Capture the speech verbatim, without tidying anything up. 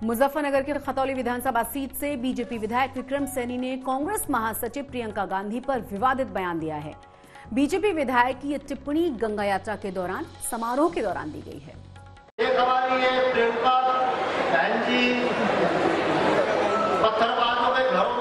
मुजफ्फरनगर के खतौली विधानसभा सीट से बीजेपी विधायक विक्रम सैनी ने कांग्रेस महासचिव प्रियंका गांधी पर विवादित बयान दिया है। बीजेपी विधायक की ये टिप्पणी गंगा यात्रा के दौरान समारोह के दौरान दी गई है। एक हमारी ये प्रियंका बहन जी पत्थरबाजों के घरों